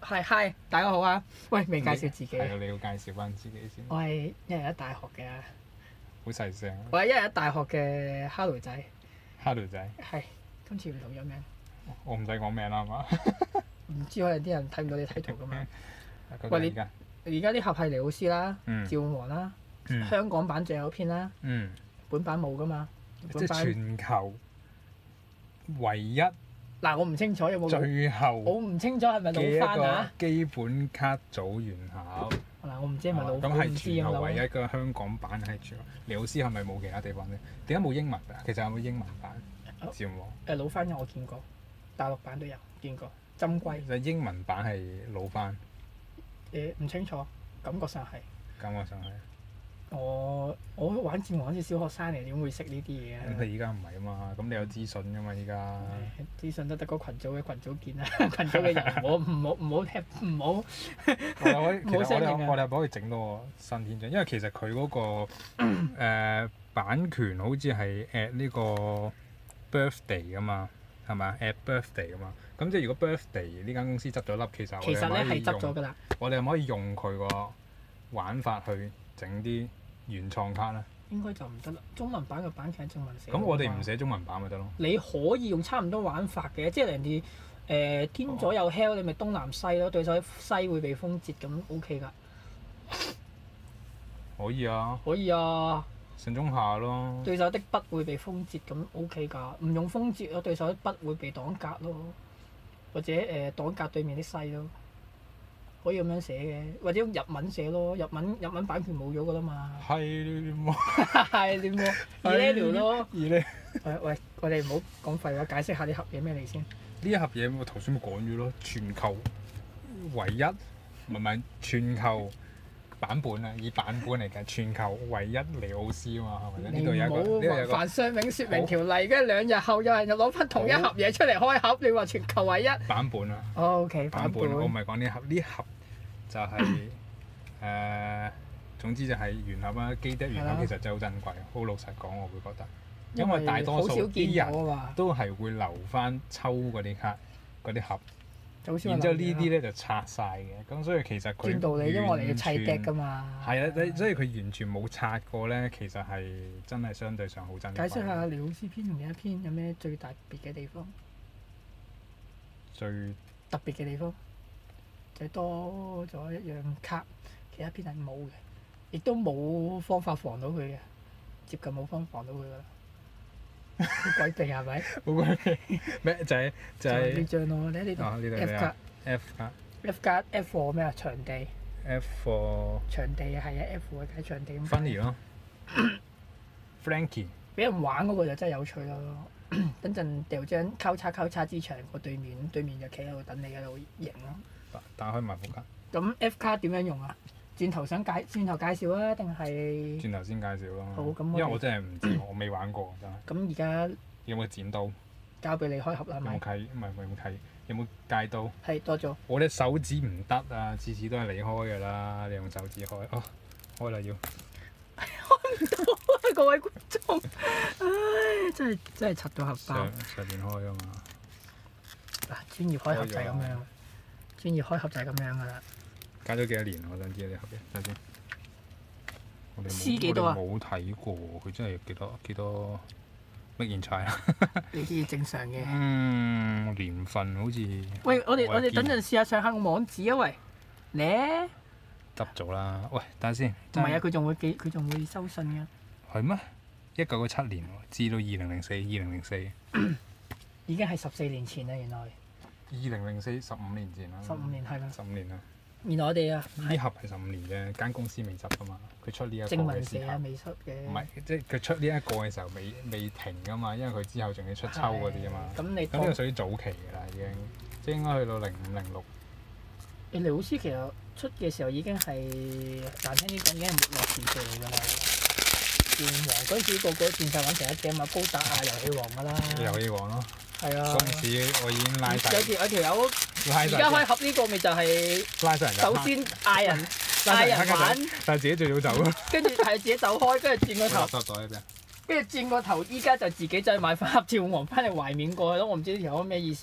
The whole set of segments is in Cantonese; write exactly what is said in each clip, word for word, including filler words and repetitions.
係 hi，大家好啊！喂，未介紹自己。 係啊，你要介紹翻自己先。 我係一日一大學嘅， 好細聲。 我係一日一大學嘅 Hello 仔。 Hello 仔。 係，今次唔同咗名。 我唔使講名啦，係嘛？ 唔知可能啲人睇唔到你睇圖噶嘛？ 喂， 你而家啲盒係尼奧斯啦、趙王啦，香港版最後一篇啦， 嗯， 本版冇噶嘛？ 即係全球唯一。 嗱，我唔清楚有冇。 最後。 我唔清楚係咪老翻啊？ 基本卡組原考。 嗱，我唔知係咪老翻。 咁係全球唯一嘅香港版係全。尼奧斯係咪冇其他地方咧？點解冇英文㗎？其實有冇英文版？趙王。誒老翻我見過，大陸版都有見過。針龜。 就英文版係老翻。 誒唔清楚，感覺上係。 感覺上係。 我我玩戰王好似小學生嚟，點會識呢啲嘢啊？ 咁你依家唔係啊嘛，咁你有資訊㗎嘛依家。 資訊都得個群組嘅群組見啊，群組嘅人唔好唔好唔好踢唔好。 我哋可以，其實我哋我哋可以整到個新篇章，因為其實佢嗰個誒版權好似係 at 呢個 birthday 㗎嘛，係咪啊 at birthday 㗎嘛？咁即係如果 birthday 呢間公司執咗笠，其實其實咧係執咗㗎啦。 我哋可唔可以用佢個玩法去整啲原創卡咧？ 應該就唔得啦，中文版嘅版權係中文寫。 咁我哋唔寫中文版咪得咯？ 你可以用差唔多玩法嘅，即係人哋誒天左右 hell，你咪東南西咯，對手喺西會被封截咁 OK 㗎。 可以啊。 可以啊。 上中下咯。 對手的北會被封截咁 OK 㗎，唔用封截咯，對手的北會被擋格咯，或者誒擋格對面的西咯。可以咁樣寫嘅，或者用日文寫咯，日文日文版權冇咗㗎啦嘛。 係你冇。 係你冇。二呢條咯。 二呢？ 喂喂，我哋唔好講廢話，解釋下呢盒嘢咩嚟先。 呢一盒嘢我頭先咪講咗咯，全球唯一，唔係唔係全球版本啊，以版本嚟計，全球唯一尼奧斯啊嘛，係咪？呢度有一個，呢度有個。犯商名説明條例，跟住兩日後有人就攞翻同一盒嘢出嚟開盒，你話全球唯一版本啊？O K 版本。我唔係講呢盒，呢盒就係誒，總之就係原盒啦。基的原盒其實真係好珍貴，好老實講，我會覺得。因為大多數啲人都係會留翻抽嗰啲卡、嗰啲盒，然之後呢啲咧就拆晒嘅，咁所以其實佢轉道理，因為我哋要砌 deck 㗎嘛。係啊，所以佢完全冇拆過咧，其實係真係相對上好珍貴。解釋下尼奧斯篇同另一篇有咩最特別嘅地方？最特別嘅地方就係多咗一樣卡，其他篇係冇嘅，亦都冇方法防到佢嘅，接近冇方法防到佢㗎啦。好鬼避係咪？好鬼避咩？就係就係呢張咯，你睇呢度 F 卡 F 卡 F 卡 F for 咩啊？場地 F for 場地係啊 F 係解場地咁。Funny 咯 ，Frankie 俾人玩嗰個就真係有趣咯。等陣掉張交叉交叉之牆個對面，對面就企喺度等你喺度贏咯。打打開埋副卡。咁 F 卡點樣用啊？轉頭想介轉頭介紹啊，定係轉頭先介紹咯。好，咁因為我真係唔知，我未玩過真係。咁而家有冇剪刀？交俾你開盒啦，係咪？有冇契？唔係冇契。有冇戒刀？係多咗。我隻手指唔得啊，次次都係你開㗎啦，你用手指開。哦，開啦要。開唔到啊！各位觀眾，唉，真係真係拆到盒包。上上邊開㗎嘛。嗱，專業開盒就係咁樣，專業開盒就係咁樣㗎啦。加咗幾多年啊？我想知你盒嘢，睇先。我哋黐幾多啊？冇睇過，佢真係幾多幾多乜嘢菜啊？呢啲正常嘅。嗯，年份好似。喂，我哋我哋等陣試下上下個網址啊！喂，咧。執咗啦！喂，等下先。唔係啊，佢仲會寄，佢仲會收信㗎。係咩？一九九七年喎，至到二零零四，二零零四。已經係十四年前啦，原來。二零零四十五年前啦。十五年係啦。十五年啦。原來我哋啊，呢盒係十五年啫，間公司未執噶嘛，佢出呢一個嘅時候。正文社啊，未出嘅。唔係，即係佢出呢一個嘅時候未未停噶嘛，因為佢之後仲要出秋嗰啲啊嘛。咁你咁呢個屬於早期㗎啦，已經，即係應該去到零五零六。誒，尼奧斯其實出嘅時候已經係難聽啲講，已經係沒落時期嚟㗎啦。戰王嗰陣時個個戰曬揾成一隻嘛，高達啊，遊戲王㗎啦。遊戲王咯。係啊。嗰陣時我已經拉曬。有條有條友。而家開盒呢個咪就係，拉人首先嗌人嗌人玩，但係自己最早走咯。跟住係自己走開，跟住轉個頭。垃圾袋喺邊？跟住轉個頭，依家就自己再買翻盒趙王翻嚟懷緬過去咯。我唔知呢條友咩意思咯。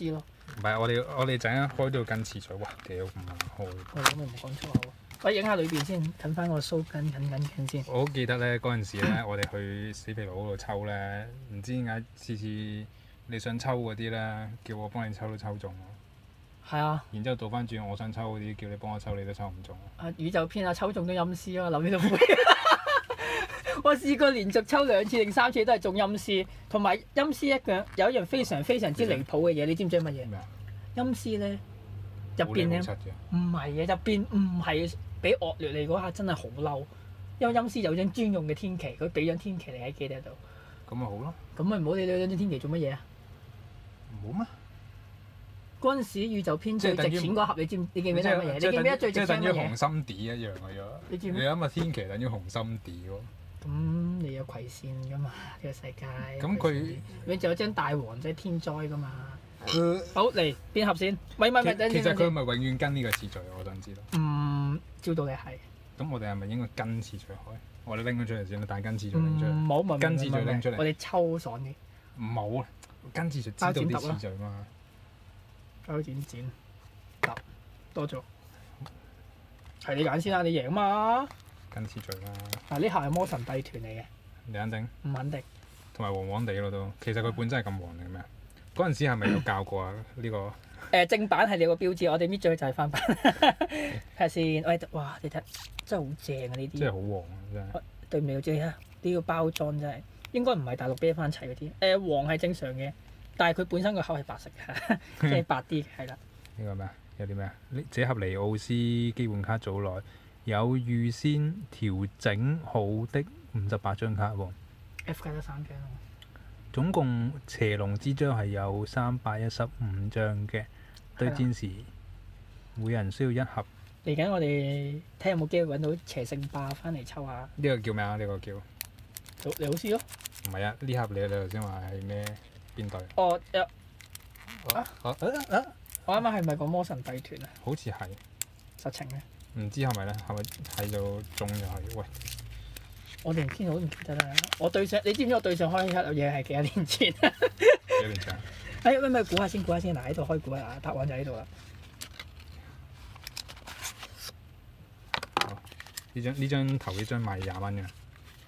唔係我哋我哋陣間開到跟次序，哇屌唔係開。 我咁咪唔好講粗口。我影下裏邊先，近翻個鬚根緊緊緊先。 我好記得咧嗰陣時咧，我哋去死肥佬嗰度抽咧，唔知點解次次你想抽嗰啲咧，叫我幫你抽都抽中喎。 係啊。 然之後倒翻轉，我想抽嗰啲，叫你幫我抽，你都抽唔中。 啊宇宙篇啊，抽中都陰絲咯，諗起都灰。我試過連續抽兩次定三次都係中陰絲，同埋陰絲一樣有一樣非常非常之離譜嘅嘢，你知唔知係乜嘢？ 咩啊？ 陰絲咧入邊咧好靚好柒嘅唔係嘅，入邊唔係俾惡劣嚟嗰下真係好嬲，因為陰絲有張專用嘅天旗，佢俾張天旗你喺機底度， 咁咪好咯。 咁咪唔好理你張天旗做乜嘢啊？ 唔好咩？ 嗰陣時宇宙篇最值錢嗰盒，你知唔？你記唔記得係乜嘢？你記唔記得最值即係等於錢係乜嘢紅？心 D 一樣嘅啫。 你知唔知？ 你諗下天旗等於紅心 D 喎。 咁你有葵扇噶嘛？呢、這個世界。 咁佢你仲有張大王即係天災噶嘛？好嚟邊盒先？咪咪咪，等其陣先。 實佢咪永遠跟呢個次序，我想知道。 嗯，照道理係。 咁我哋係咪應該跟次序開？我哋拎咗出嚟先啦，但係跟次序拎出嚟。 唔好唔跟次序拎出嚟。 我哋抽爽啲。 唔好啊！跟次序知道啲次序嘛。 交剪剪，揼多咗。係你揀先啦，你贏嘛？ 跟次序啦。 嗱，呢下係魔神帝團嚟嘅。 你肯定？ 唔肯定。 同埋黃黃地咯都，其實佢本身係咁黃定咩啊？嗰陣時係咪有教過啊？呢、這個誒、 呃、正版係你個標誌，我哋搣咗佢就係翻版。睇下先，喂，哇！你睇真係好正啊呢啲。 真係好黃啊！真係。 對唔住啊，呢個包裝真係應該唔係大陸啤翻齊嗰啲。誒、呃、黃係正常嘅，但係佢本身個口係白色嘅，即係白啲嘅，係啦。 呢個咩啊？有啲咩啊？呢這盒尼奧斯基本卡組內有預先調整好的五十八張卡喎。 F 加得三張。 總共邪龍之章係有三百一十五張嘅，對戰時每人需要一盒。 嚟緊我哋睇有冇機會揾到邪聖霸翻嚟抽下。 呢個叫咩啊？呢個叫你好試咯。 唔係啊！呢盒你你頭先話係咩邊隊？ 哦，有啊啊啊！ 我啱啱係咪講魔神帝團啊？ 好似係。 實情咧？ 唔知係咪咧？係咪睇到中就係？喂！ 我連天我都唔記得啦。我對上，你知唔知我對上開一盒嘢係幾多年前？幾年前？ 哎，咪咪估下先，估下先。嗱，喺度開估啊！答案就喺度啦。 呢張呢張頭呢張賣廿蚊嘅。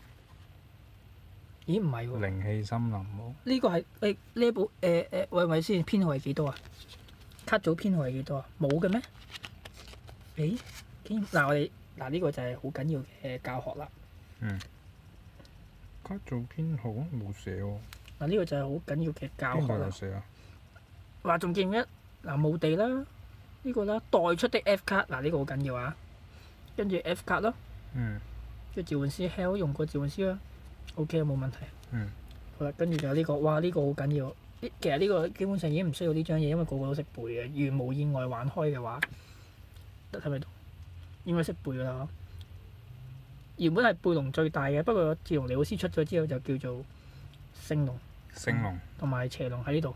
咦？唔係喎。 靈氣森林喎。 呢個係誒呢部誒誒，喂喂先，編號係幾多啊？卡組編號係幾多啊？冇嘅咩？誒，竟然嗱我哋嗱呢個就係好緊要嘅教學啦。 嗯。卡組編號冇寫喎。 嗱呢個就係好緊要嘅教學啦。 邊度有寫啊？ 話仲記唔記得嗱墓地啦，呢個啦代出的 F 卡嗱呢個好緊要啊。跟住 F 卡咯。 嗯。 跟住召喚師 Hell 用過召喚師啦 ，OK 冇問題。 嗯。 好啦，跟住就呢個，哇呢個好緊要。其實呢個基本上已經唔需要呢張嘢，因為個個都識背嘅。如無意外玩開嘅話，得睇唔睇到？應該識背㗎啦。原本係背龍最大嘅，不過自從尼奧斯出咗之後，就叫做聖龍。 聖龍。同埋邪龍喺呢度。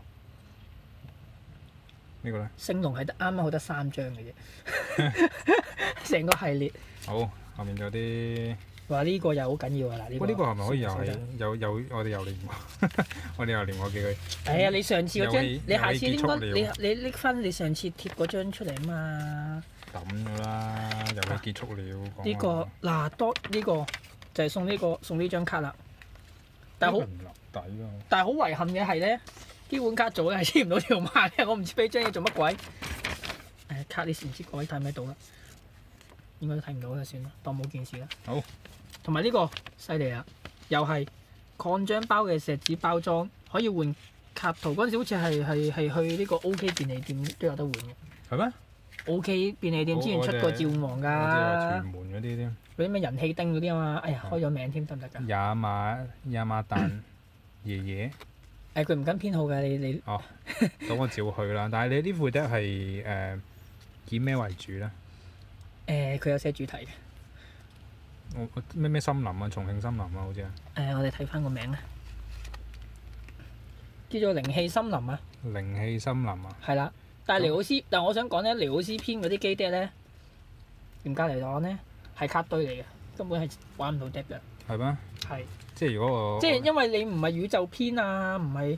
呢個咧？ 聖龍係得啱啱好得三張嘅啫，成個系列。 好，後面仲有啲。 話呢個又好緊要啊！嗱，呢個。 呢個係咪可以又係有有我哋又練過？我哋又練過幾句。 係啊！你上次嗰張，你下次應該你你你拎翻你上次貼嗰張出嚟啊嘛。 抌咗啦！遊戲結束了。 呢個嗱多呢個就係送呢個送呢張卡啦。但係好但係好遺憾嘅係咧，基本卡組咧係簽唔到條碼嘅，我唔知俾張嘢做乜鬼。誒卡你唔知各位睇唔睇到啦？應該都睇唔到就算啦，當冇件事啦。 好。 同埋呢個犀利啦，又係擴張包嘅石子包裝，可以換卡圖。嗰陣時好似係係係去呢個 O.K. 便利店都有得換嘅。 係咩 ？O.K. 便利店之前出過召喚王㗎。 屯門嗰啲添。 嗰啲咩人氣丁嗰啲啊嘛，哎呀開咗名添得唔得㗎？ 亞馬亞馬蛋爺爺。 誒佢唔跟編號㗎，你你。 哦，咁我照去啦。但係你呢副碟係誒以咩為主咧？ 誒佢有寫主題嘅。 我咩咩森林啊，重慶森林啊，好似啊。 誒，我哋睇翻個名啦，叫做靈氣森林啊。 靈氣森林啊。 係啦，但係尼奧斯，但係我想講咧，尼奧斯篇嗰啲基碟咧，嚴格嚟講咧係卡堆嚟嘅，根本係玩唔到碟嘅。 係咩？ 係。 即係如果我。 即係因為你唔係宇宙篇啊，唔係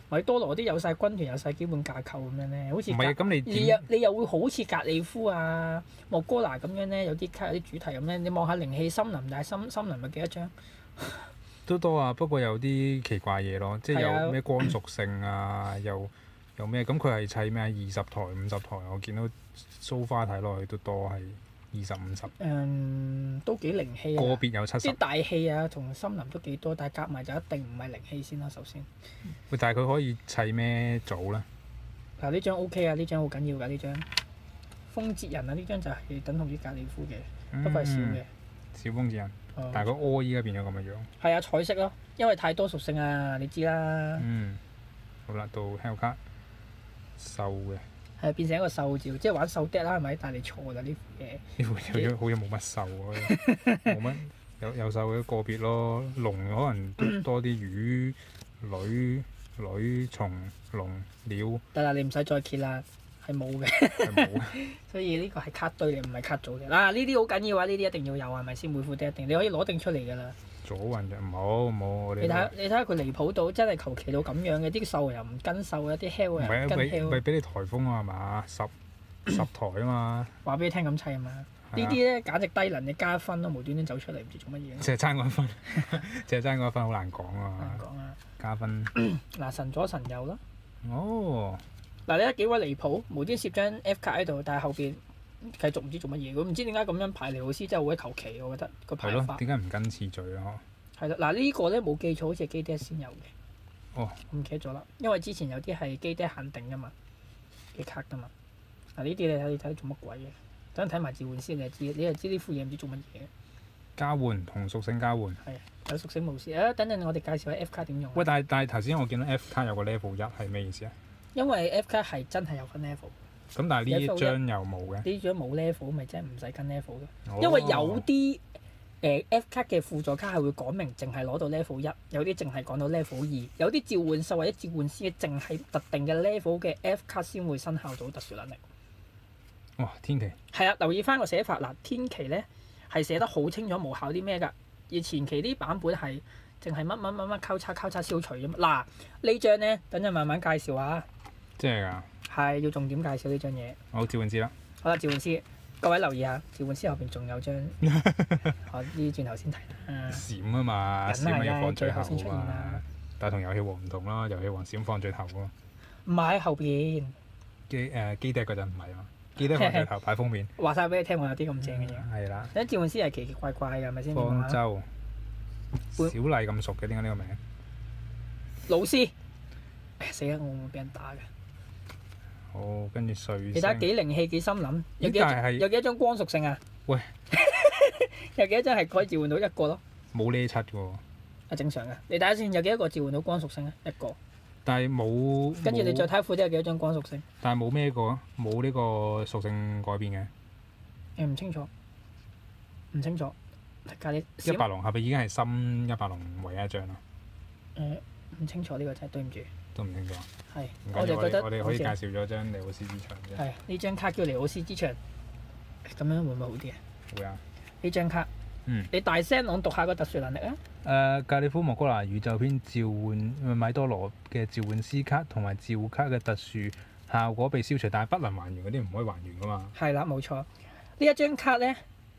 米多羅啲有晒軍團有晒基本架構咁樣咧，好似唔係啊， 格咁你你又點？ 你又會好似格里夫啊、莫哥拿咁樣咧，有啲卡有啲主題咁咧。你望下靈氣森林，但係森森林咪幾多張？ 都多啊，不過有啲奇怪嘢咯，即係係啊有咩光屬性啊，又又咩？咁佢係砌咩？二十台、五十台，我見到 so far 睇落去都多係二十五十， 誒、都幾靈氣啊！ 個別有七十啲。大氣啊，同森林都幾多，但係夾埋就一定唔係靈氣先啦。首先， 喂，但係佢可以砌咩組咧？ 嗱呢張 O K 啊，呢張好緊要㗎呢張。風節人啊，呢張就係等同於格里夫嘅，不過係少嘅。 小風之人， 哦但係個柯依家變咗咁嘅樣。 係啊，彩色咯，因為太多屬性啊，你知啦。 嗯，好啦，到 Hellcat 瘦嘅， 係變成一個獸照，即係玩獸 deck 啦，係咪？但係你錯啦呢副嘢。 呢副好似好似冇乜瘦喎，冇乜有有瘦嘅個別咯。龍可能都多啲魚、女、女、蟲、龍、鳥得啦，你唔使再揭啦，係冇嘅。 係冇。 所以呢個係卡堆嚟，唔係卡組嘅。嗱，呢啲好緊要啊！呢啲一定要有係咪先？每副 deck 一定，你可以攞定出嚟㗎啦。 左運就唔好唔好，我哋你睇下，你睇下佢離譜到真係求其到咁樣嘅，啲獸又唔跟獸嘅，啲 hell 又唔係啊， 唔跟俾 hell。 俾俾你颱風啊係嘛？十十台啊嘛， 話俾你聽咁砌啊嘛。呢係啊啲咧簡直低能，你加分都無端端走出嚟，唔知做乜嘢。 淨係爭嗰一分，淨係爭嗰一分好難講難啊！ 講啊！ 加分嗱，神左神右啦。 哦， 嗱，你睇幾鬼離譜，無端攝張 F 卡喺度，但係後邊繼續唔知做乜嘢。佢唔知點解咁樣排尼奧斯真係好鬼求其，我覺得個係咯， 排法。 點解唔跟次序啊？ 係啦，嗱呢個咧冇記錯，好似係基爹先有嘅。 哦， 我唔記得咗啦，因為之前有啲係基爹限定噶嘛，嘅卡噶嘛。嗱呢啲你睇你睇做乜鬼嘅？等陣睇埋召喚師，你就知，你就知呢副嘢唔知做乜嘢。 交換同屬性交換。 係有屬性模式啊！等陣我哋介紹下 F 卡點用。 喂，但係但係頭先我見到 F 卡有個 level 一係咩意思啊？ 因為 F 卡係真係有分 level， 咁但係呢一張又冇嘅。 呢張冇 level 咪真係唔使跟 level 咯。 哦因為有啲誒、呃 F 卡嘅輔助卡係會講明淨係攞到 level 一，有啲淨係講到 level 二，有啲召喚獸或者召喚師淨係特定嘅 level 嘅 F 卡先會生效到特殊能力。 哇！天奇係啊，留意翻個寫法嗱，天奇咧係寫得好清楚無效啲咩㗎，而前期啲版本係淨係乜乜乜乜交叉交叉消除啫嘛。嗱呢張咧，等陣慢慢介紹下， 即係㗎， 係要重點介紹呢張嘢。 我召喚師啦。 好啦，召喚師，各位留意下，召喚師後邊仲有張，我呢轉頭先睇啦。 閃啊嘛，閃咪梗係啦要放最後最後先出現啊啦嘛。但係同遊戲王唔同啦，遊戲王閃放最後喎。 唔係喺後邊， 機誒機笛嗰陣唔係啊嘛，機笛放最後擺封面。 話晒俾你聽，我有啲咁正嘅嘢。 係啦， 啲召喚師係奇奇怪怪嘅，係咪先？ 方舟。小本麗咁熟嘅，點解呢個名？ 老師，哎呀死啦！我會唔會俾人打㗎？ 好，跟住碎你睇下幾靈氣幾深諗，有幾多咦但係係有幾多張光屬性啊？ 喂， 有幾多張係可以召喚到一個咯？ 冇呢七嘅喎， 係正常嘅。你睇下先，有幾多個召喚到光屬性啊？一個。 但係冇。 跟住你再冇睇下副啲有幾多張光屬性？ 但係冇咩個啊？冇呢個屬性改變嘅。 誒唔清楚，唔清楚。隔你一白龍係咪已經係深一白龍唯一一張啦？ 誒唔清楚呢個真係對唔住。 都唔清楚。 係， 唔緊要，我我就覺得哋我哋可以介好似紹咗張尼奧斯之場啫。 係呢張卡叫尼奧斯之場，咁樣會唔會好啲啊？ 會啊。 呢張卡， 嗯你大聲朗讀下個特殊能力啊！ 誒，格里夫莫哥拿宇宙篇召喚米多羅嘅召喚師卡同埋召卡嘅特殊效果被消除，但係不能還原嗰啲唔可以還原噶嘛。 係啦，冇錯。呢一張卡咧，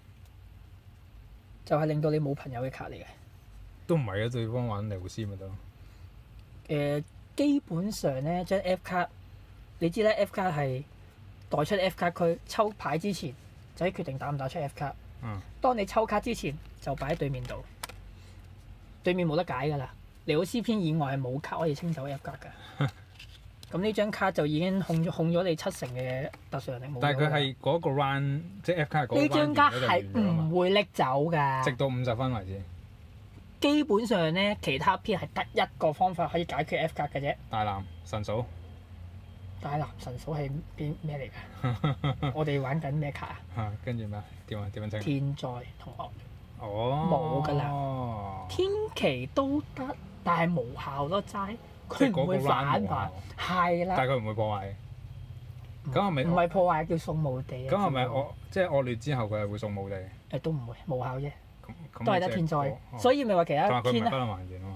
就係、令到你冇朋友嘅卡嚟嘅。 都唔係啊，對方玩尼奧斯咪得咯。 誒、基本上咧，張 F 卡，你知咧 F 卡係代出 F 卡區，抽牌之前就可以決定打唔打出 F 卡。 嗯。 當你抽卡之前，就擺喺對面度，對面冇得解㗎啦。尼奧斯篇以外係冇卡可以清走 F 卡㗎。咁呢張卡就已經控咗控咗你七成嘅特殊能力冇咗㗎啦。 但係佢係嗰個 round，即係 F 卡係嗰個 round 呢張卡完咗就係完咗啊嘛唔會拎走㗎。 直到五十分為止。 基本上咧，其他篇係得一個方法可以解決 F 卡嘅啫。 大藍神嫂。 大藍神嫂係邊咩嚟㗎？我哋玩緊咩卡啊？ 嚇，跟住咩啊？點啊？點樣清？ 天災同學哦。 冇㗎啦哦。 天奇都得，但係無效咯齋， 即係嗰個佢唔會 round 反彈無效。 係啦， 但係佢唔會破壞。咁係咪唔係破壞叫送墓地啊？ 咁係咪叫惡即係惡劣之後佢係會送墓地？ 誒都唔會無效啫， 咁咁都係得即係天災， 哦所以咪話其他但係佢唔天啊係不能還原啊嘛。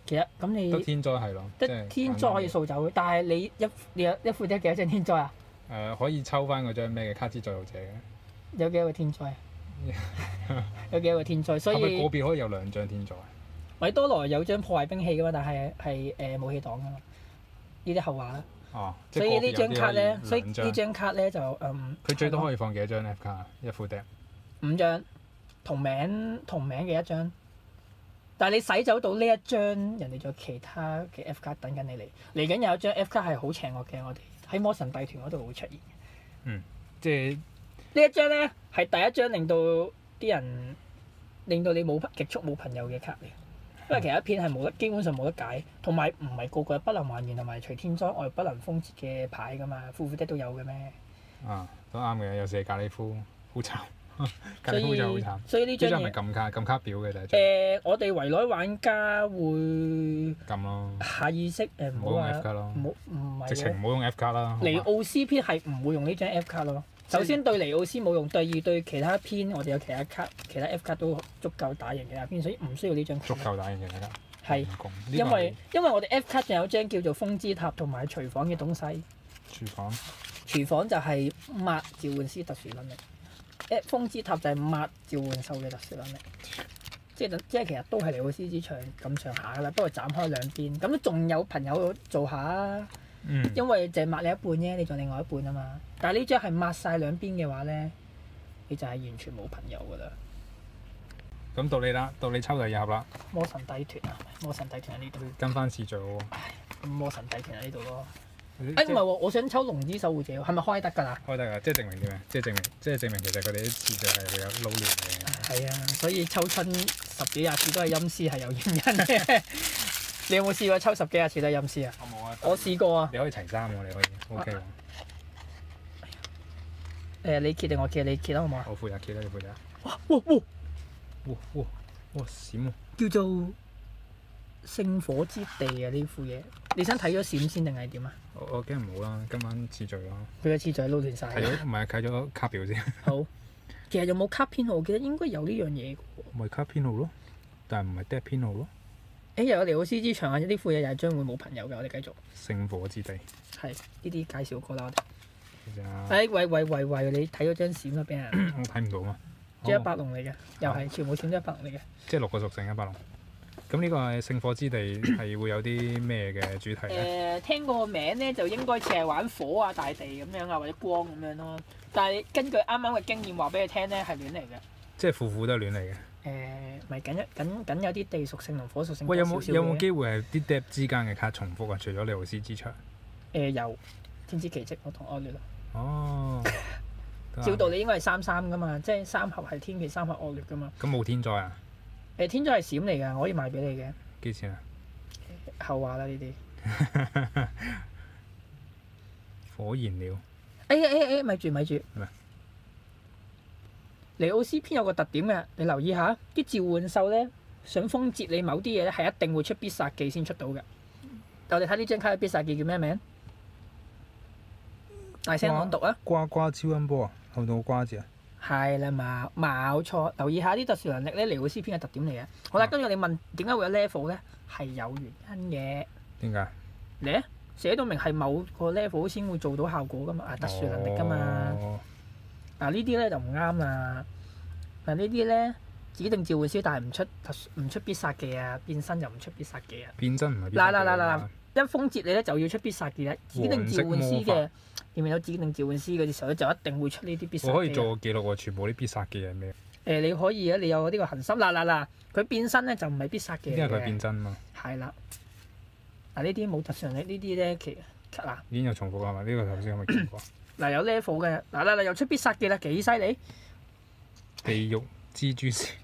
其實咁你得天災係咯，即係得天災可以掃走，但係你一你有一副得幾多張天災啊？ 誒、呃、可以抽翻嗰張咩嘅卡之再造者嘅， 有幾多個天災啊？有幾多個天災？所係咪個以別可以有兩張天災？ 米多羅有張破壞兵器噶嘛，但係係誒武器黨噶嘛，呢啲後話啦。 哦，即所以呢係個別有啲張卡咧，所以可以兩張呢張卡咧就嗯， 佢最多可以放幾多張 F 卡啊？一副 deck 五張同名同名嘅一張，但係你洗走到呢一張，人哋仲有其他嘅 F 卡等緊你嚟。嚟緊有一張 F 卡係好邪惡嘅，我哋喺魔神帝團嗰度會出現。 即係呢一張咧係第一張令到啲人令到你冇極速冇朋友嘅卡嚟，因為其他片係冇得基本上冇得解，同埋唔係個個不能還原同埋除天災外不能封節嘅牌噶嘛，副副的都有嘅咩？ 啊都啱嘅，有時係咖喱夫好慘，咖所喱夫真係好以慘。 所以呢張呢張係咪嘢撳卡撳卡表嘅第一誒、 張？ 我哋圍內玩家會撳咯， 下意識誒唔唔好用好話 F 卡咯唔，好唔係直情喎唔好用 F 卡啦。好尼嘛奧斯篇係唔會用呢張 F 卡咯。首先對尼奧斯冇用，第二對其他篇我哋有其他卡，其他 F 卡都足夠打贏其他篇，所以唔需要呢張卡。 足夠打贏嘅大家。 係唔共呢個因為係因為我哋 F 卡仲有張叫做風之塔同埋廚房嘅東西。 廚房廚房就係抹召喚師特殊能力，誒風之塔就係抹召喚獸嘅特殊能力。即係即係其實都係尼奧斯之場咁上下噶啦，不過斬開兩邊，咁都仲有朋友做下啊。 嗯因為就係抹你一半啫，你仲另外一半啊嘛。但係呢張係抹晒兩邊嘅話咧，你就係完全冇朋友噶啦。 咁到你啦，到你抽第二盒啦， 魔神帝團啊，魔神帝團喺呢度， 跟翻次序喎。 咁魔神帝團喺呢度咯。 誒誒唔係喎，我想抽龍之守護者喎，係咪開得㗎啦？ 開得㗎，即係證明點啊？即係證明，即係證明其實佢哋啲次序係會有撈亂嘅。 係啊，所以抽親十幾廿次都係陰師係有原因嘅。你有冇試過抽十幾廿次都係陰師啊？ 我冇啊。 我試過啊。 你可以齊三喎，你可以，OK 喎。 誒，你揭定我揭？你揭啦好唔好啊？ 我負責揭啦，你負責。 哇哇哇！ 哇哇哇閃喎！ 叫做聖火之地啊！呢副嘢，你想睇咗閃先定係點啊？ 我我驚唔好啦，今晚次序咯。 佢嘅次序撈亂晒。 睇咗唔係睇咗卡表先。 好，其實有冇卡編號？我記得應該有呢樣嘢嘅喎。 咪卡編號咯，但係唔係 dead 編號咯。 誒，又有尼奧斯之場啊！呢副嘢又係將會冇朋友嘅，我哋繼續。 聖火之地。 係呢啲介紹過啦，我哋。 其實啊誒，喂喂喂喂，你睇咗張閃啦，俾人。 我睇唔到嘛。 即係一百龍嚟嘅，又係全部閃咗一百龍嚟嘅。 即係六個屬性一百龍。咁呢個係聖火之地係會有啲咩嘅主題咧？ 誒、聽個名咧就應該似係玩火啊、大地咁樣啊，或者光咁樣咯。但係根據啱啱嘅經驗話俾你聽咧，係亂嚟嘅。 即係副副都係亂嚟嘅。 誒，咪緊一緊緊有啲地屬性同火屬性喂，有冇有冇多少少嘅機會係啲 dead 之間嘅卡重複啊？除咗尼奧斯之場。 誒有天之奇蹟，我同惡劣啦。 哦。 照道理應該係三三噶嘛，即係三合係天奇，三合惡劣噶嘛。 咁冇天災啊？ 誒、天災係閃嚟㗎，我可以賣俾你嘅。 幾錢啊？ 後話啦呢啲。 火燃料。 誒誒誒，咪住咪住。 咩？ 尼奧斯篇有個特點嘅，你留意下，啲召喚獸咧想封截你某啲嘢咧，係一定會出必殺技先出到嘅。我哋睇呢張卡嘅必殺技叫咩名？大聲朗讀啊！ 瓜瓜超音波啊，後到個瓜字啊。 係啦，冇冇錯。留意下啲特殊能力咧，尼奧斯篇嘅特點嚟嘅。好啦， 啊跟住你問點解會有 level 咧？係有原因嘅。 點解？ 你咧寫到明係某個 level 先會做到效果噶嘛？啊，特殊能力噶嘛。 哦嗱、呢啲咧就唔啱啦。嗱呢啲咧指定召喚師，但係唔出特殊唔出必殺技啊，變身又唔出必殺技啊。 變身唔係必嗱殺技嗱嗱嗱啊一封截你咧就要出必殺技啦。指定召喚師黃色魔嘅見唔見到指定召喚師嗰啲時候咧，就一定會出呢啲必殺技啊。 我可以做個記錄喎，全部啲必殺技係咩？ 誒、你可以啊，你有呢個恒心嗱嗱嗱，佢變身咧就唔係必殺技嚟因為佢係嘅， 變真嘛。 係啦。嗱呢啲冇特殊能力，呢啲咧其嗱已經有重複係咪？呢個頭先有冇見過？ 嗱有 level 嘅，嗱嗱嗱又出必殺技啦，幾犀利！ 地獄蜘蛛絲。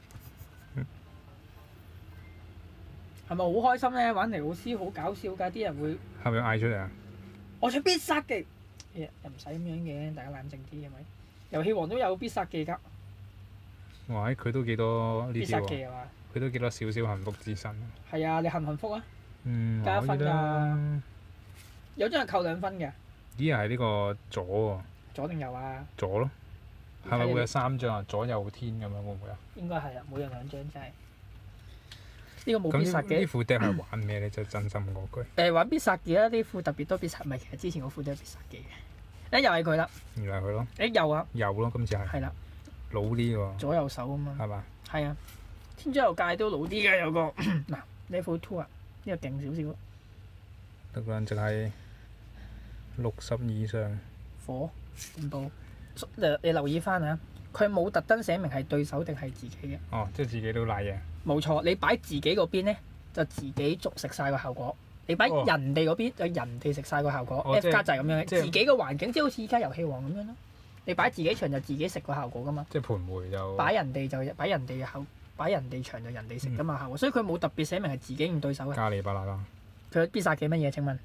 係咪好開心咧？玩尼奧斯好搞笑㗎，啲人會係咪嗌出嚟啊？ 我出必殺技，又唔使咁樣嘅，大家冷靜啲係咪？遊戲王都有必殺技㗎， 哇！佢都幾多呢必啲喎， 殺技係嘛？ 佢都幾多少少幸福之身。 係啊，你幸唔幸福啊？ 嗯， 加一分可以啦㗎。有張係扣兩分嘅， 咦？係呢個左喎， 左定右啊？ 左咯。係咪會有三張啊？左右天咁樣會唔會啊？ 應該係啊，每人兩張真係。 呢個冇必殺咁呢嘅。 副 deck 係玩咩咧？真係真心嗰句。 誒玩必殺技啦，呢副特別多必殺，唔係其實之前嗰副都係必殺技嘅。誒又係佢啦， 原來係佢咯， 誒右啊， 有咯，今次係係啦， 老啲喎， 左右手啊嘛。 係嘛？ 係啊，天之佑界都老啲嘅有個嗱 level two 啊，呢個勁少少。 得個人淨係六十以上。 火電報，誒你留意翻啊，佢冇特登寫明係對手定係自己嘅。 哦，即係自己都賴嘢。 冇錯，你擺自己嗰邊咧，就自己逐食晒個效果；你擺哦人哋嗰邊，就人哋食晒個效果。 哦 F 即係卡就係咁樣嘅， 即係自己個環境即係好似依家遊戲王咁樣咯。你擺自己場就自己食個效果噶嘛， 即係盤迴就。 擺人哋就擺人哋嘅效，擺人哋場就人哋食噶嘛效果，所以佢冇特別寫明係自己唔對手嘅。 加利巴拉啦， 佢必殺技乜嘢？請問？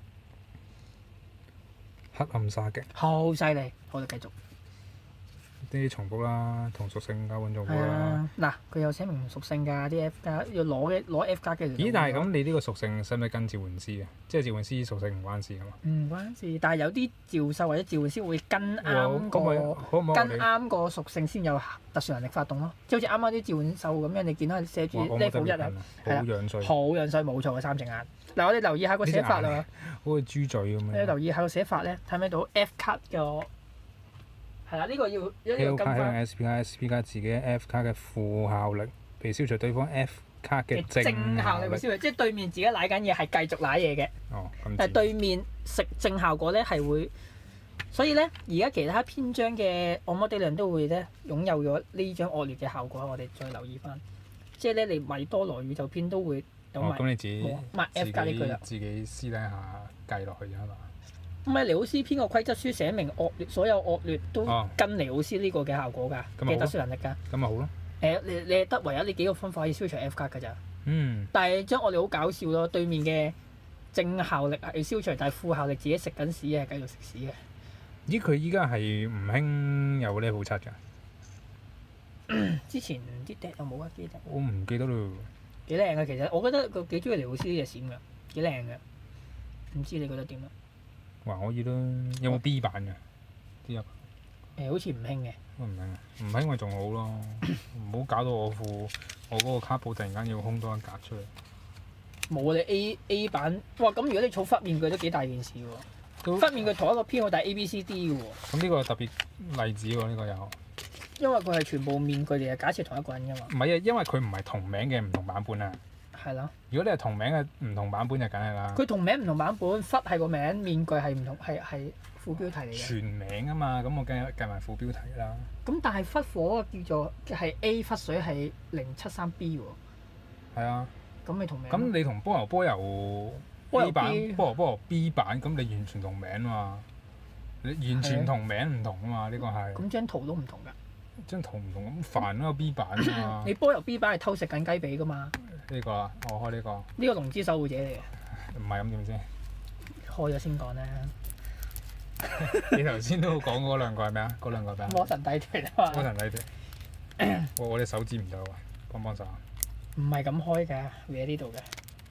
黑暗殺擊， 好犀利，好啦，繼續。 啲重複啦，同屬性交換重複係啦。 啊，嗱，佢有寫明屬性㗎，啲 F 加要攞嘅攞 F 加嘅。 咦？但係咁，你呢個屬性使唔使跟召喚師嘅？即係召喚師屬性唔關事㗎嘛？ 唔關事，但係有啲召獸或者召喚師會跟啱咁咪個可唔可以跟我哋啱個屬性先有特殊能力發動咯。即係好似啱啱啲召喚獸咁樣，你見到寫住哇我冇特 level 一啊， 別近啊，好係啦樣衰， 好樣衰冇錯嘅三隻眼。嗱，我哋留意下個寫法啦， 好似豬嘴咁你樣。 留意下個寫法咧，睇唔睇到 F 卡嘅？係啦，呢個要呢個 L 卡向跟翻 S P 卡 S P 卡自己 F 卡嘅負效力，被消除對方 F 卡嘅嘅正正效力會消除，即係對面自己舐緊嘢係繼續舐嘢嘅。 哦，咁但係自對面食正效果咧係會，所以咧而家其他篇章嘅按摩地量都會咧擁有咗呢張惡劣嘅效果，我哋再留意翻。即係咧，你米多羅宇宙篇都會有哦， 埋咁你自己冇抹自 F 加呢句啦。 己自己私底下計落去啫嘛。 唔係尼奧斯篇個規則書寫明惡劣，所有惡劣都哦跟尼奧斯呢個嘅效果㗎， 咁咪好咯嘅特殊能力㗎。 咁咪好咯。 誒、你你係得唯有呢幾個方法可以消除 F 卡㗎咋。 嗯， 但係將我哋好搞笑咯，對面嘅正效力係消除，但係負效力自己食緊屎嘅，繼續食屎嘅。 咦？佢依家係唔興有 level 七㗎？ 之前啲 deck 有冇啊？啲 deck 我唔記得咯。 幾靚嘅，其實我覺得佢幾中意尼奧斯呢隻閃嘅，幾靚嘅。唔知你覺得點啊？ 還可以啦。有冇 B 版㗎？啲入誒、好似唔興嘅。 我唔明啊，唔興咪仲好咯。唔好搞到我副我嗰個卡布突然間要空多一格出嚟。 冇啊！你 A A 版，哇！咁如果你儲忽面具都幾大件事喎。 都忽面具同一個編號，但係 A B C D 嘅喎， 咁呢個係特別例子喎，呢、個有。 因為佢係全部面具嚟嘅，假設同一個人㗎嘛。 唔係啊，因為佢唔係同名嘅唔同版本啊。 係啦， 如果你係同名嘅唔同版本就梗係啦。 佢同名唔同版本，忽係個名，面具係唔同，係係副標題嚟嘅。 全名啊嘛，咁我梗係計埋副標題啦。 咁但係忽火叫做係 A 忽水係零七三 B 喎， 係啊， 咁你同名。 咁你同菠蘿菠油菠蘿 A 版、 B 菠蘿菠蘿 B 版，咁你完全同名嘛？你完全同名唔同啊嘛？呢個係咁張圖都唔同㗎。 張圖唔同咁煩咯，B 版啊嘛。 你菠蘿 B 版係偷食緊雞髀㗎嘛？ 呢個啊，我開呢個， 呢個龍之守護者嚟嘅， 唔係咁點先？ 開咗先講啦。 你頭先都講嗰兩個係咩啊？嗰兩個係咩啊？ 魔神底團啊嘛， 魔神禮團。我我隻手指唔到喎，幫幫手。 唔係咁開㗎，搲呢度嘅。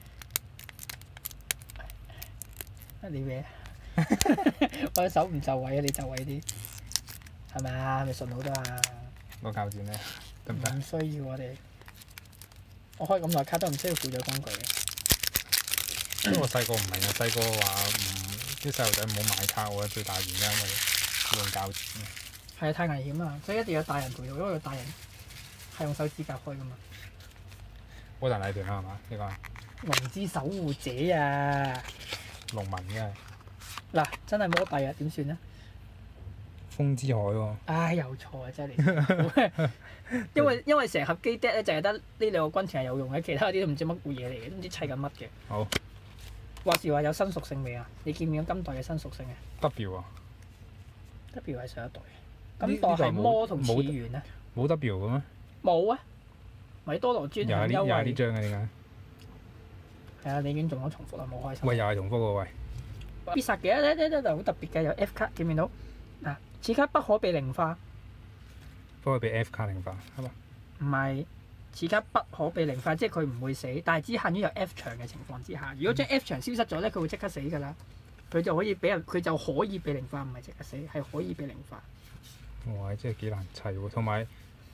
啊你搲，我隻手唔就位啊，你就位啲，係咪啊？咪順好多啊！ 個鉸剪咧，得唔得？ 唔需要我哋，我開咁耐卡都唔需要輔助工具嘅。 因為我細個唔明啊，細個話唔啲細路仔唔好買卡，我覺得最大原因因為用鉸剪。 係啊，太危險啦，所以一定要有大人陪同，因為個大人係用手指甲開㗎嘛。 魔神禮團啦係嘛？呢個係龍之守護者啊！ 農民嘅嗱，真係魔幣啊，點算咧？ 風之海喎。 唉，有錯啊，真係。因為因為成盒機 deck 咧，就係得呢兩個軍團係有用嘅，其他嗰啲都唔知乜嘢嚟嘅，都唔知砌緊乜嘅。 好。 話時話有新屬性未啊？你見唔見今代嘅新屬性啊 W 啊？ ？W 係上一代嘅， 呢今代係呢個冇魔同次冇元啊？ 冇 W 嘅咩？ 冇啊！米多羅專又係呢又係呢享優惠。 張嘅點解？ 係啊，你已經中咗重複啦，冇開心。 喂，又係重複喎喂。 必殺嘅咧咧咧就好特別嘅，有 F 卡，見唔見到？嗱，此卡不可被靈化， 幫佢俾 F 卡靈化係嘛？ 唔係此卡不可被靈化，即係佢唔會死，但係只限於有 F 場嘅情況之下。如果將 F 場消失咗咧，佢會即刻死㗎啦。佢就可以俾人，佢就可以被靈化，唔係即刻死，係可以被靈化。 哇！真係幾難砌喎，同埋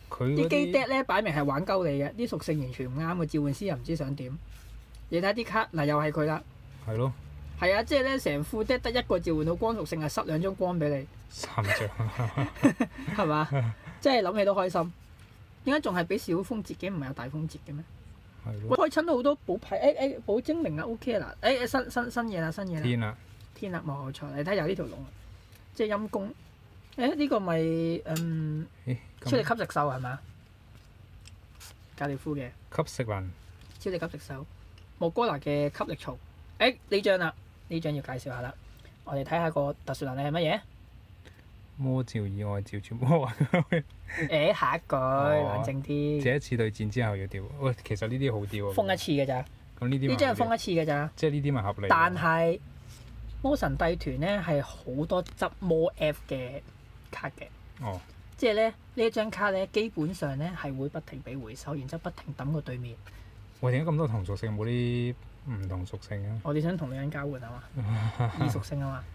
啲機佢嗰啲 deck 咧擺明係玩鳩你嘅，啲屬性完全唔啱嘅，召喚師又唔知想點。你睇啲卡嗱，又係佢啦。 係咯， 係啊，即係咧成副 deck 得一個召喚到光屬性，係塞兩張光俾你， 三張係嘛？即係諗起都開心。點解仲係俾小風節嘅？唔係有大風節嘅咩？ 係喂， 咯， 開親到好多寶牌，誒、誒寶精靈啊 OK 啦，誒、誒新新新嘢啦新嘢啦， 天啊！ 天啦冇錯，你睇有呢條龍，即係陰公。誒呢、個咪嗯咦超力咁吸食獸係嘛？格列夫嘅吸食雲超力吸食獸，莫哥拿嘅吸力槽。誒呢張啦，呢張要介紹下啦。我哋睇下個特殊能力係乜嘢？ 魔召以外召全魔啊！ 誒下一句哦冷靜啲， 這一次對戰之後要掉。喂，其實呢啲好掉啊！ 封一次嘅咋？ 咁呢啲咪合理呢張係封一次嘅咋？ 即係呢啲咪合理。 但係魔神帝團咧係好多執魔 F 嘅卡嘅， 哦， 即係咧呢一張卡咧基本上咧係會不停俾回收，然之後不停抌過對面。 喂，點解咁多同屬性冇啲唔同屬性啊？ 我哋想同女人交換啊嘛，異屬性啊嘛。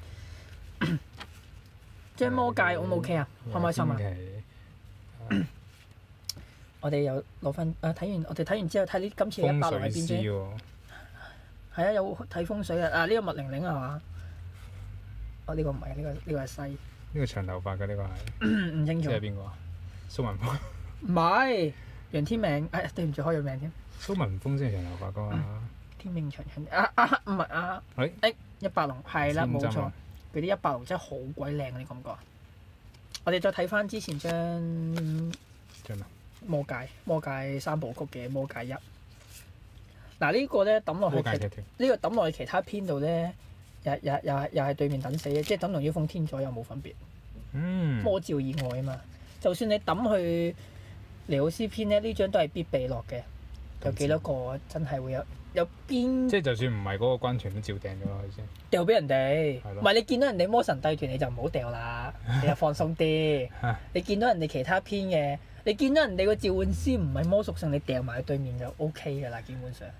張魔戒 O 唔 OK 啊？開唔開心啊？ 啊？ 我哋又攞翻啊！睇完我哋睇完之後睇呢今次嘅一百六喺風水邊啫？ 師喎， 係啊，有睇風水啊！啊呢個麥玲玲係嘛？哦呢個唔係，呢個呢個係西， 呢個長頭髮嘅呢個係， 唔清楚。 即係邊個啊？蘇文峰， 唔係楊天命，哎對唔住開咗名添。 蘇文峰先係長頭髮噶嘛？ 天命長長啊啊唔係啊！ 誒誒一百龍係啦冇錯尖針啊， 佢啲一百龍真係好鬼靚啊！你覺唔覺啊？我哋再睇翻之前張張啊， 魔戒魔戒三部曲嘅魔戒一。嗱呢個咧抌落去其魔界嘅條， 呢個抌落去其他篇度咧，又又又係又係對面等死嘅，即係抌同妖風天左右冇分別。 嗯， 魔照以外啊嘛，就算你抌去尼奧斯篇咧，呢張都係必備落嘅。有幾多個真係會有有邊即係就算唔係嗰個軍團都照掟咗落去先。 掉俾人哋？ 係咯唔係你見到人哋魔神帝團你就唔好掉啦，你就放鬆啲。你見到人哋其他篇嘅，你見到人哋個召喚師唔係魔屬性，你掉埋去對面就 O K 㗎啦，基本上。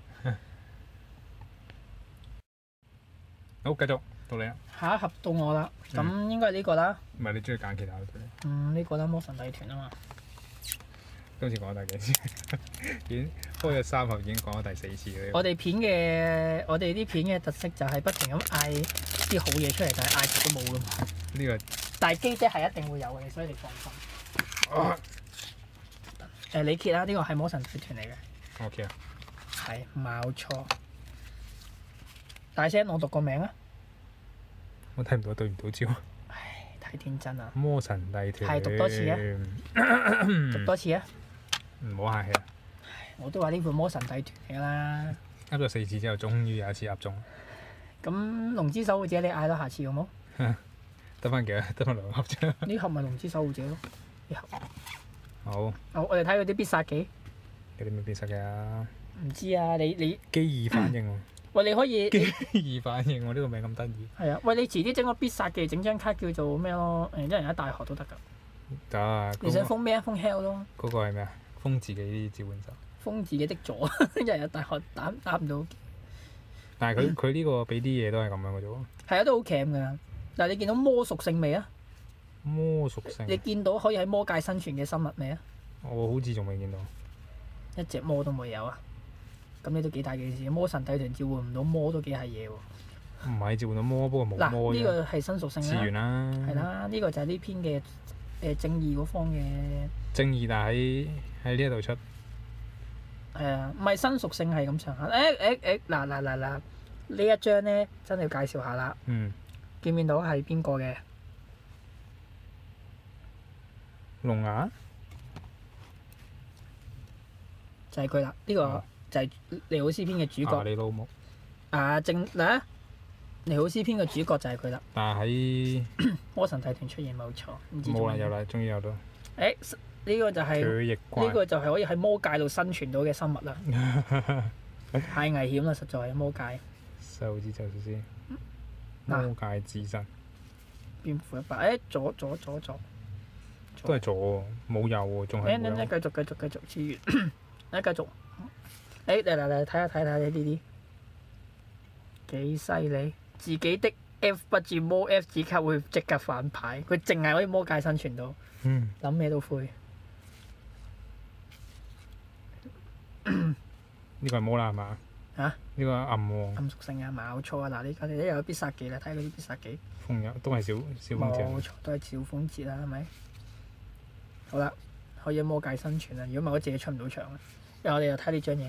好，繼續到你啦。 下一盒到我啦，咁嗯應該係呢個啦。 唔係你中意揀其他嗰啲？ 嗯，呢個啦，魔神帝團啊嘛。 今次講咗第幾次？已經開咗三盒，已經講咗第四次啦。 我哋片嘅我哋啲片嘅特色就係不停咁嗌啲好嘢出嚟，但係嗌極都冇噶嘛。 呢個但係機姐係一定會有嘅，所以你放心。 啊誒、你揭啦，呢個係魔神帝團嚟嘅， OK 啊， 係冇錯。大聲我讀個名啊！ 我睇唔到對唔到焦。 唉，太天真啦！ 魔神帝團係讀多次啊讀多次啊！ 唔好客氣啊！ 我都話呢副魔神帝團嚟㗎啦。 噏咗四次之後，終於有一次噏中， 咁龍之守護者你嗌啦，下次好冇？ 得翻幾多？得翻兩盒啫。 呢盒咪龍之守護者咯。呢盒， 好， 好我哋睇佢啲必殺技。 有啲咩變色嘅啊？ 唔知啊，你你機耳反應喂，你可以喎，機耳反應喎，呢個名咁得意。 係啊，喂，你遲啲整個必殺技，整張卡叫做咩咯？誒，一人一大學都得㗎。 得啊， 你想嗰個封咩啊？封 hell 咯， 嗰個係咩啊？封自己啲召喚手。 封自己的左，一人一大學打打唔到。 但係佢佢呢個俾啲嘢都係咁樣嘅啫喎。 係啊，都好鉗㗎。嗱，你見到魔屬性未啊？ 魔屬性， 你見到可以喺魔界生存嘅生物未啊？ 我好似仲未見到。 一隻魔都冇有啊！咁你都幾大件事，魔神帝團召喚唔到魔都幾係嘢喎。 唔係召喚到魔，不過冇魔嗱，呢啫。 個係新屬性次元啦， 啦。 係。啦，呢個就係呢篇嘅誒正義嗰方嘅正義，但係喺喺呢一度出。 係啊，唔係新屬性係咁上下。誒誒誒，嗱嗱嗱嗱，呢一張咧真係要介紹下啦。 嗯。 見唔見到係邊個嘅？ 龍牙。 就係佢啦，呢、個哦就係尼奧斯篇嘅主啊！ 角。 你老母。 啊，正嗱，尼奧斯篇嘅主角就係佢啦。 但係喺魔神帝團出現冇錯，唔知冇啦， 做乜有啦，終於有到。 誒，呢、個就係、 佢翼怪。 呢個就係可以喺魔界度生存到嘅生物啦。太危險啦，實在魔界。 手指就先。 嗱魔界之神蝙蝠一百，誒左左左左。 都係左喎，冇右喎，仲係誒，你冇右。 你繼續繼續繼續次元，誒繼續。誒嚟嚟嚟睇下睇下呢啲幾犀利！自己的 F 不至魔 F 指卡會即刻反牌，佢淨係可以魔界生存到， 嗯。 諗咩都灰。 呢個係魔啦係嘛？ 嚇？ 呢個係暗喎， 暗屬性啊，冇錯啊！嗱，呢家你都有必殺技啦，睇下嗰啲必殺技。 風有都係小小風冇節。 錯，都係小風節啦，係咪？好啦，可以魔界生存啦。如果唔係，我自己出唔到場啦。因為我哋又睇呢張嘢，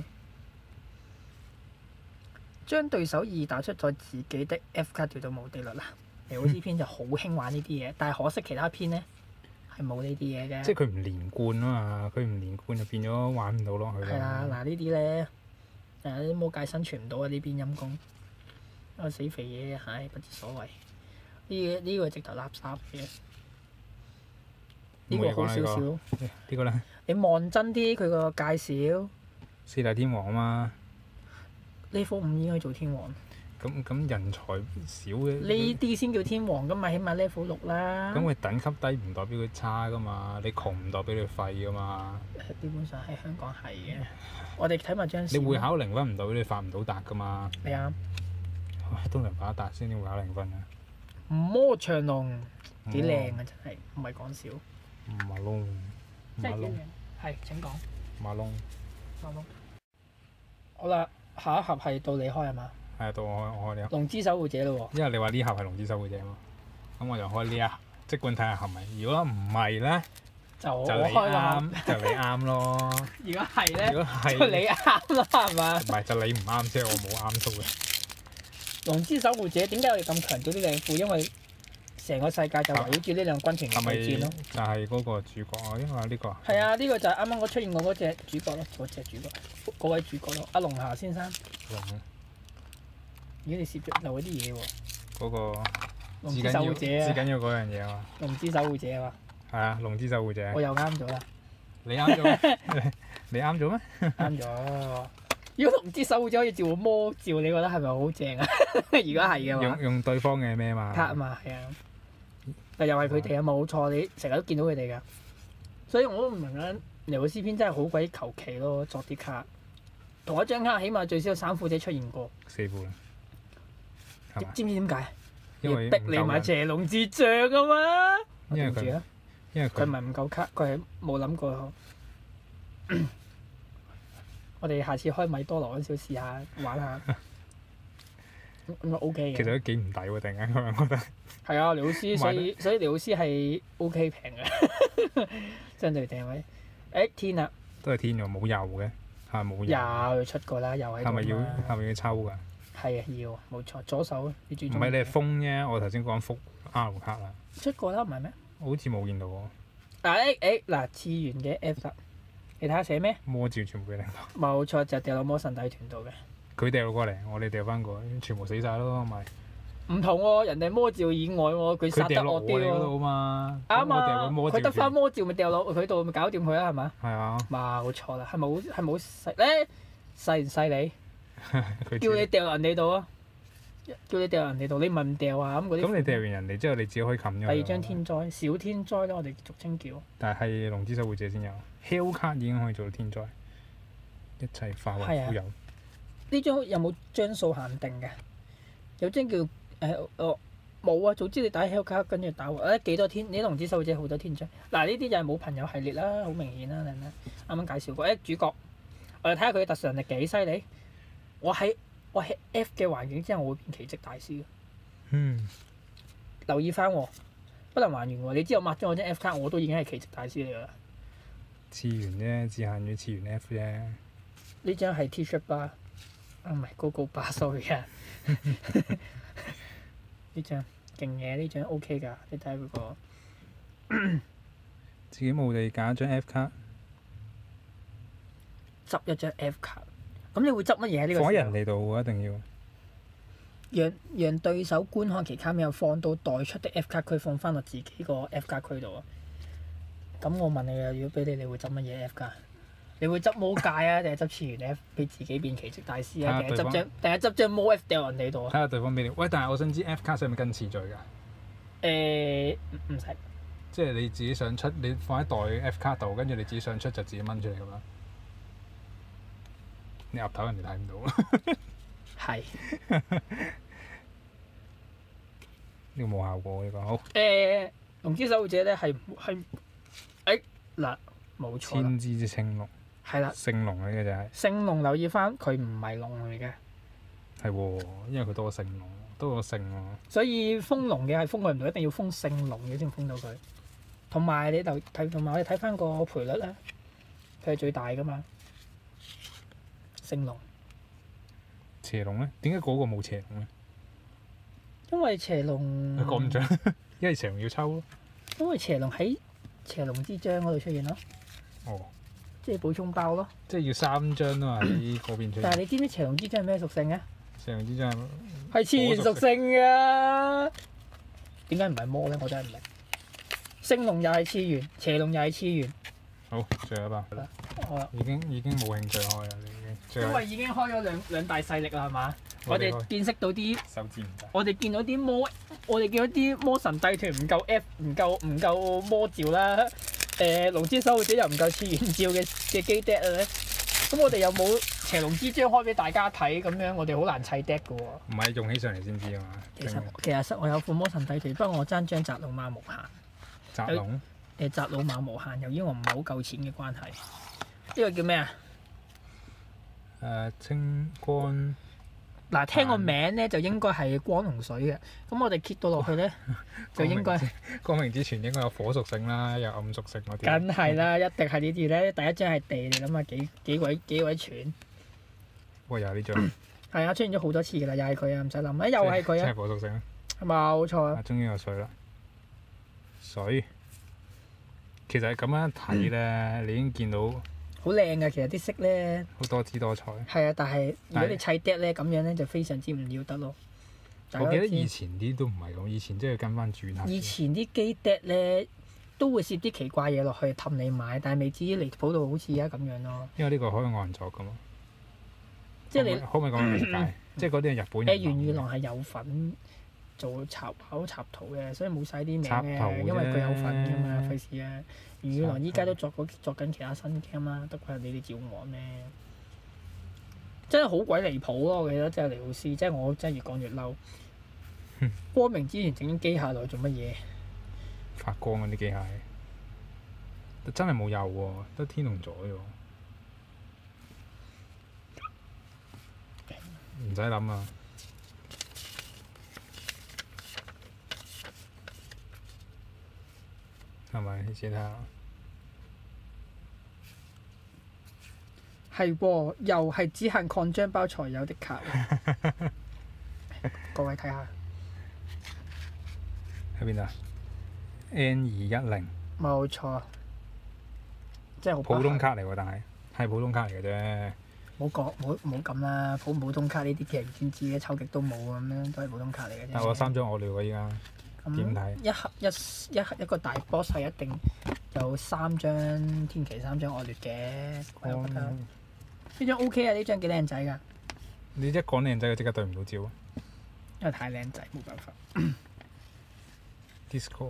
將對手二打出在自己的 F 卡調到無地律啦。尼奧斯篇就好興玩呢啲嘢，但係可惜其他篇呢係冇呢啲嘢嘅。 即係佢唔連貫啊嘛，佢唔連貫就變咗玩唔到落去係啦， 啦。 嗱呢啲咧，誒啲魔界生存唔到啊！呢邊陰公，啊死肥嘢，唉不知所謂。呢呢個直頭垃圾嘅，呢個好少少。 呢個咧你望真啲佢個介紹四大天王啊嘛， ，level 五應該做天王， 咁咁人才少嘅。 呢啲先叫天王噶嘛，起碼 level 六啦。 咁佢等級低唔代表佢差噶嘛，你窮唔代表你廢噶嘛。 基本上喺香港係嘅。我哋睇埋張你會考零分唔代表你發唔到達噶嘛。 你啱。 唉通常發得達先至會考零分啊。 魔長龍幾靚啊！真係唔係講笑。 馬龍，馬龍， 真係幾靚。係請講。 馬龍， 馬龍。好啦，下一盒係到你開係嘛？ 係啊，到我開我開呢盒， 龍之守護者咯喎。 因為你話呢盒係龍之守護者嘛，咁我就開呢一盒，即管睇下係咪。如果唔係咧， 就我就你開啦。 啱，就你啱咯。 如果係咧， 如果係就你啱啦，係嘛？ 唔係就你唔啱啫，我冇啱到嘅。 龍之守護者點解我哋咁強調呢兩副？因為成個世界就圍繞住呢兩軍團係咪嘅對戰咯。 就係嗰個主角啊？因為呢個係啊，呢個就係啱啱我出現過嗰隻主角咯，嗰隻主角，嗰位主角咯，阿龍霞先生。 龍咦，你攝咗漏嗰啲嘢喎？ 嗰個龍至緊要之守護者啊， 至緊要嗰樣嘢啊嘛。 龍之守護者啊嘛， 係啊，龍之守護者我。又啱咗啦， 你啱咗咩？你啱咗咩？ 啱咗。如果龍之守護者可以召喚魔召，你覺得係咪好正啊？如果係嘅話用，用對方嘅咩嘛？ 卡啊嘛，係啊。但又係佢哋啊，冇錯，你成日都見到佢哋㗎。所以我都唔明啦，尼奧斯篇真係好鬼求其咯，作啲卡。同一張卡起碼最少有三副者出現過， 四副啦，係嘛？ 知唔知點解？ 因為要逼你買邪龍之杖啊嘛！我因為佢對唔住啊， 因為佢佢唔係唔夠卡，佢係冇諗過。我哋下次開米多羅嗰陣時試下玩下，咁啊 OK 嘅。 其實都幾唔抵喎，突然間咁樣覺得。 係啊，尼奧斯，所以所以尼奧斯係 OK 平嘅，相對地位。誒天啊， 都係天喎，冇油嘅，係咪冇油？ 又出過啦，又喺度係咪要啦係咪要抽㗎？ 係啊，要冇錯，左手你最唔中意係你係封啫，我頭先講福 R 卡啦， 出過啦，唔係咩？ 我好似冇見到喎。 嗱誒誒嗱，次元嘅 F 啦，你睇下寫咩？ 魔照全部俾你攞， 冇錯，就掉落魔神底團度嘅。 佢掉過嚟，我哋掉翻過，全部死晒咯，咪唔同喎，人哋魔照以外喎，佢殺得佢掉落我啲我哋嗰度喎。 嘛。 啱咁我掉啊！ 個魔照佢得翻全魔照咪掉落佢度，咪搞掂佢啦，係嘛？ 係啊， 冇錯啦，係冇係冇犀咧犀唔犀利？ 佢叫你自己掉人哋度啊！叫你掉人哋度，你咪唔掉啊！咁嗰啲。 咁你掉完人哋之後，你自己可以冚咗佢。 第二張天災，小天災咧，我哋俗稱叫。 但係係龍之守護者先有 Hell 卡已經可以做到天災，一切化為烏有。 呢張有冇張數限定嘅？有張叫誒哦冇啊！早知你打 Hell 卡跟住打誒、哎、幾多天？你龍之守護者好多天災。嗱呢啲就係冇朋友系列啦，好明顯啦，你睇啱啱介紹過誒、哎、主角，我哋睇下佢嘅特殊能力幾犀利。我喺我喺 F 嘅環境之下，我會變奇蹟大師嘅。 嗯， 留意翻喎，不能還原喎。你知我抹咗我張 F 卡，我都已經係奇蹟大師嚟㗎啦。 次元啫，只限於次元 F 啫。 呢張係 T-shirt 吧？啊唔係高高巴 sorry 啊。呢張勁嘢，呢張 OK 㗎。你睇下嗰個自己冇地揀一張 F 卡， 執一張 F 卡，咁你會執乜嘢呢個時候？ 放喺人哋度喎，一定要。 讓讓對手觀看其卡面，放到代出的 F 卡區，放翻落自己個 F 卡區度啊！咁我問你啊，如果俾你，你會執乜嘢 F 卡？你會執魔戒啊，定係執次元 F 俾自己變奇蹟大師啊？定係執張定係執張魔 F 掉人哋度啊？ 睇下對方俾你。喂，但係我想知 F 卡使唔使跟次序㗎？ 誒唔唔使， 即係你自己想出，你放喺袋 F 卡度，跟住你自己想出就自己掹出嚟咁樣。你岌頭人哋睇唔到。 係呢個冇效果呢個，好誒龍之守護者咧係係誒嗱冇錯啦， 千之之青龍， 係啦， 聖龍呢個就係聖龍留意翻，佢唔係龍嚟嘅， 係喎，因為佢多個聖龍，多個聖喎。 所以封龍嘅係封佢唔到，一定要封聖龍嘅先封到佢。同埋你就睇，同埋我哋睇翻個賠率咧，佢係最大噶嘛。聖龍， 邪龍咧？點解嗰個冇邪龍咧？ 因為邪龍， 講唔準，因為邪龍要抽咯。 因為邪龍喺邪龍之章嗰度出現咯， 哦， 即係補充包咯。 即係要三張都係喺嗰邊出現。 但係你知唔知邪龍之章係咩屬性啊？ 邪龍之章係次元屬性㗎。點解唔係魔咧？我真係唔明。聖龍又係次元，邪龍又係次元。 好，最後一把。 好啦， 已經已經冇興趣開啦，你已經。最後因為已經開咗兩兩大勢力啦，係嘛？我哋見識到啲， 手指唔得。 我哋見到啲魔，我哋見到啲魔神帝團唔夠 F，唔夠唔夠魔召啦。誒、呃，龍之守護者又唔夠次元召嘅嘅基 deck 咧。咁我哋又冇邪龍之章開俾大家睇，咁樣我哋好難砌 deck 嘅喎。 唔係用起上嚟先知啊嘛。 其實其實我有副魔神帝團，不過我爭張澤魯馬無限。 澤龍。 誒澤魯馬無限，由於我唔係好夠錢嘅關係，呢、個叫咩啊？ 誒、呃、清光嗱，聽個名咧就應該係光同水嘅，咁我哋揭到落去咧就應該光明之泉應該有火屬性啦，有暗屬性嗰啲。 梗係啦，一定係呢啲咧。第一張係地，你諗下幾幾鬼幾鬼串。 喂，又係呢張。 係啊，出現咗好多次㗎啦，又係佢啊，唔使諗啊，又係佢啊即係，火屬性啊！ 冇錯啊。 終於有水啦，水。其實咁樣睇咧，你已經見到好靚㗎，其實啲色咧好多姿多彩。 係啊，但係如果你砌 deck 咧咁樣咧就非常之唔要得咯。大家我記得都知以前啲都唔係咁，以前即係跟翻轉頭。 以前啲機 deck 咧都會攝啲奇怪嘢落去氹你買，但係未至於離譜到好似而家咁樣咯。 因為呢個可以按作噶嘛。 即係你可唔可以講理解？即係嗰啲係日本誒人。 元宇狼係有份做插口插圖嘅，所以冇晒啲名插圖嘅，因為佢有份㗎嘛， 啫費事啊！元宇狼依家都作嗰作緊其他新 game 啦，得鬼你哋照我咩？真係好鬼離譜咯！我記得真係黎老師，即係我真係越講越嬲。光明之前整啲機械落去做乜嘢？ 發光嗰啲機械，真係冇油喎，得天龍座啫喎。唔使諗啊！係咪？你自己睇下。 係喎，又係只限擴張包才有的卡。各位睇下， 喺邊度啊 ？N 二一零。 冇錯，即係好普通卡嚟喎，但係係普通卡嚟嘅啫。 冇講冇冇咁啦，普唔普通卡呢啲其實先知嘅，抽極都冇咁樣，都係普通卡嚟嘅啫。 但係我三張我料喎，依家咁點睇？ 一盒一一盒一個大 boss 係一定有三張天奇，三張惡劣嘅，我又覺得呢張 O K 啊，呢張幾靚仔㗎， 你一講靚仔，佢即刻對唔到焦啊因為太靚仔冇辦法。 ！Disco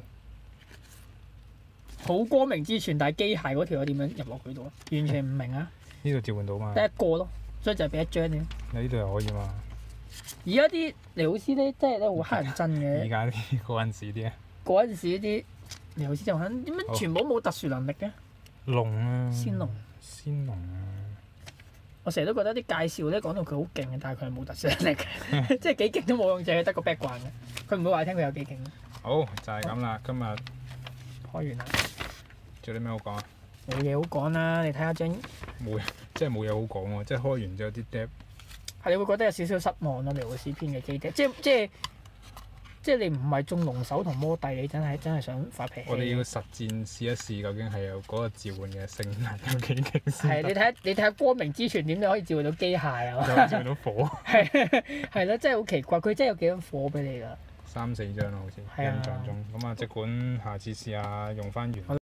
好光明之泉，但係機械嗰條友點樣入落去度啊？完全唔明啊！ 呢度召喚到嘛？ 得一個咯，所以就係俾一張你。 你呢度又可以嘛？ 而家啲黎老師咧，真係咧好乞人憎嘅。 而家啲嗰陣時啲啊， 嗰陣時啲黎老師就肯點好解全部都冇特殊能力嘅？ 龍啊！ 仙龍， 仙龍啊！ 我成日都覺得啲介紹咧講到佢好勁嘅，但係佢係冇特殊能力嘅，即係幾勁都冇用，淨係得個 background 嘅。佢唔會話你聽佢有幾勁。 好就係咁啦，今日開完啦， 仲有啲咩好講啊？ 冇嘢好講啦。你睇下張， 冇，即係冇嘢好講喎。即係開完之後啲 dep 係你會覺得有少少失望咯。黎老師編嘅機 deck，即係即係即係你唔係中龍手同魔帝，你真係真係想發脾氣。 我哋要實戰試一試，究竟係有嗰個召喚嘅性能有幾勁先得。 係你睇下你睇下光明之泉點你可以召喚到機械啊？ 有召喚到火， 係係啦，真係好奇怪，佢真係有幾多火俾你㗎？ 三四張咯，好似係啊印象中。咁啊，即管下次試下用翻原。